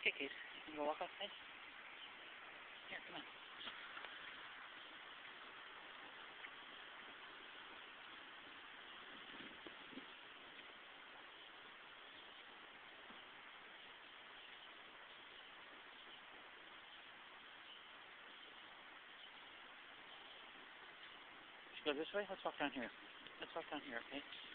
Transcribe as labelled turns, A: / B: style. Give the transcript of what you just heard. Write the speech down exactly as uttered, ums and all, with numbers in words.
A: Okay, Case, you gonna walk outside? Here, come on. Should we go this way? Let's walk down here. Let's walk down here, okay?